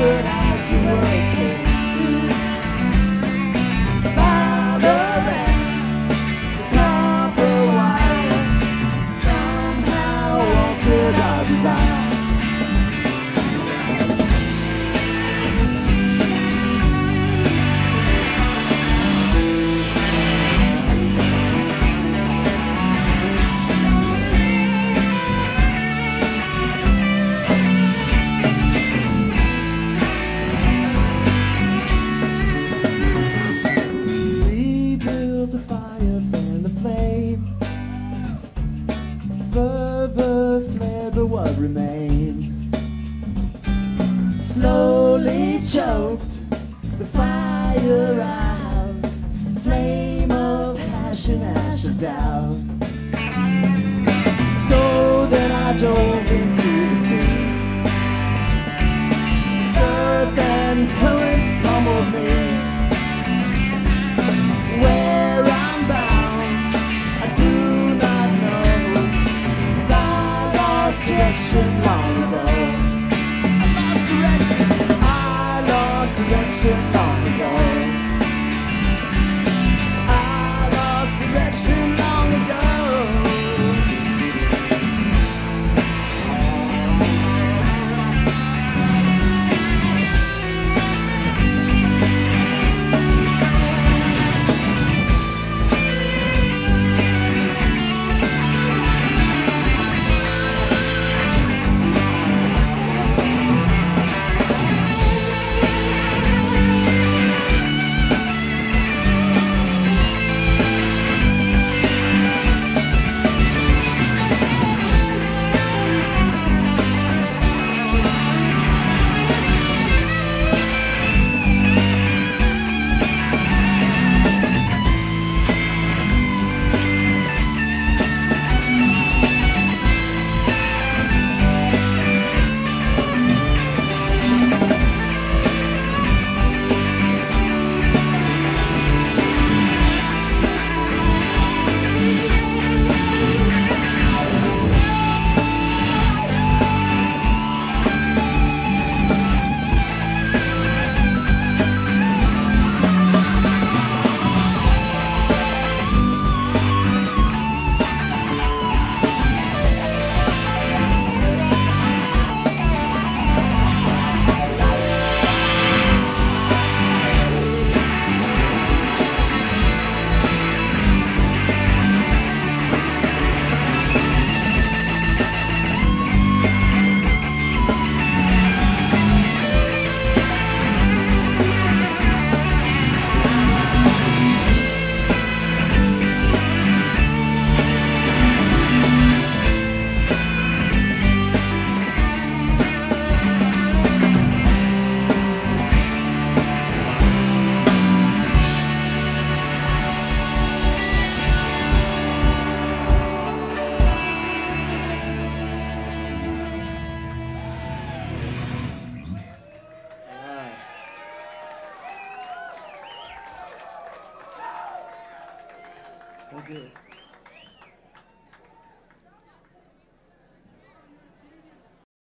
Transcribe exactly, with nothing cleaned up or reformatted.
whispered as your words came through. Louder and the copper wires somehow altered our design. The fire fanned the flame. Fervor flared, but what remained slowly choked the fire out. Flame of passion, ash of doubt. So then I dove into the sea. Surf and currents pummeled me. Where I'm bound, I do not know, 'cause I lost direction long ago. I lost direction, I lost direction long ago. I lost direction long ago. So good.